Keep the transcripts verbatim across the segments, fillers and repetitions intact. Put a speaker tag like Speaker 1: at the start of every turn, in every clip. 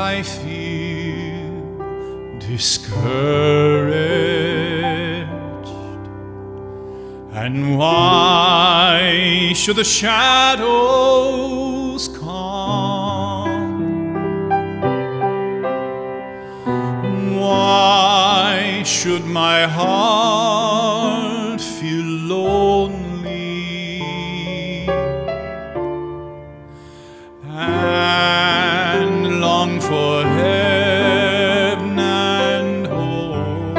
Speaker 1: I feel discouraged? And why should the shadows come? Why should my heart feel lonely and long for heaven and home,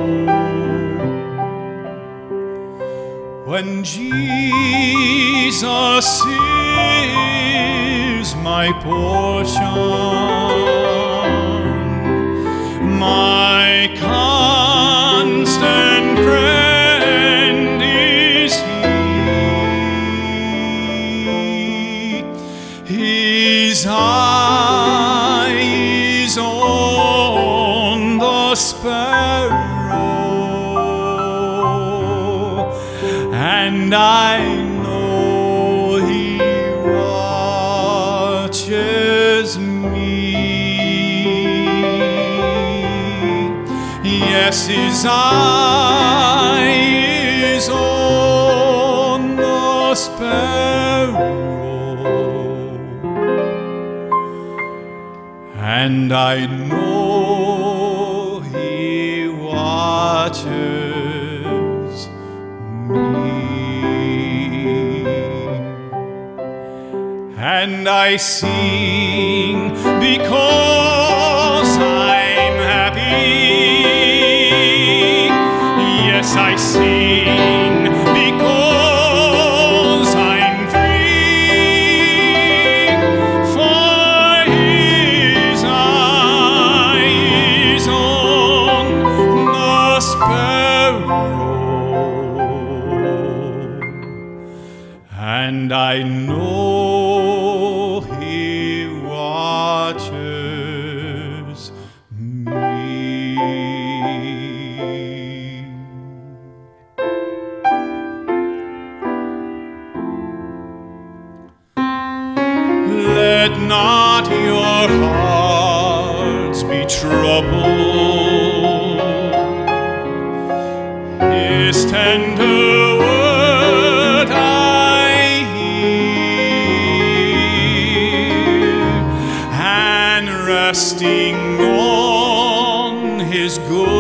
Speaker 1: when Jesus is my portion, my constant friend is He. His eyes on the sparrow, and I know He watches me. Yes, His eye is on the sparrow, and I know He watches me. And I sing because I'm happy. Yes, I sing because I'm free, for His eyes on the sparrow, and I know He watches me. Let not your hearts be troubled. His tender word I hear, and resting on His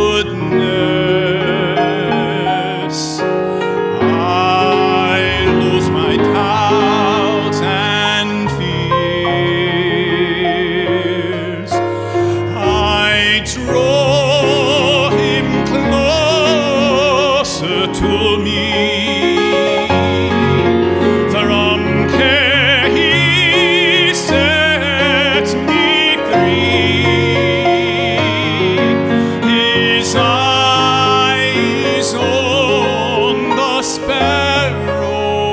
Speaker 1: goodness, I lose my doubts and fears. I draw Him closer to me. From care He sets me free. His eyes on the sparrow,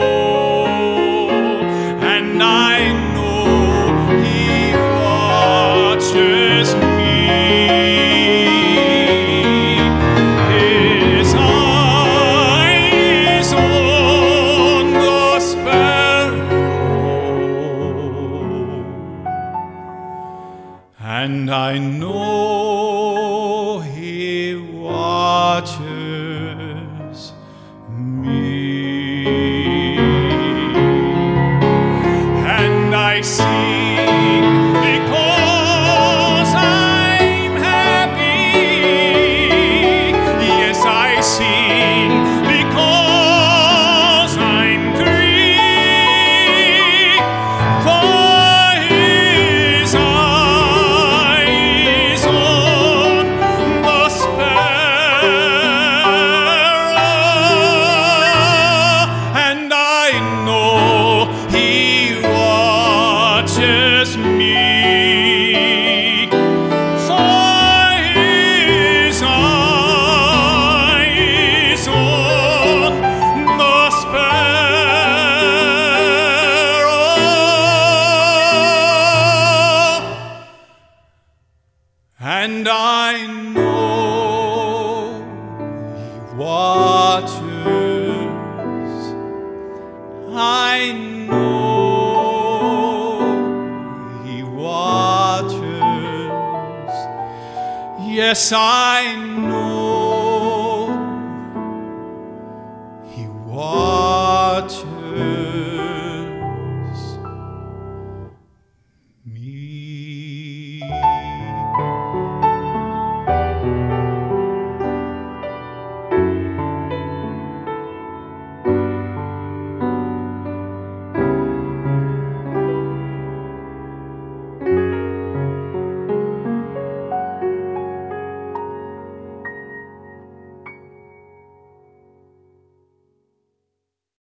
Speaker 1: and I know He watches me. His eyes on the sparrow, and I know He watches me. And I sing because I'm happy. Yes, I sing because I'm free, for His eyes on the sparrow, and I know He watches me. For His eyes on the sparrow, and I know He watches. I know He watches yes, I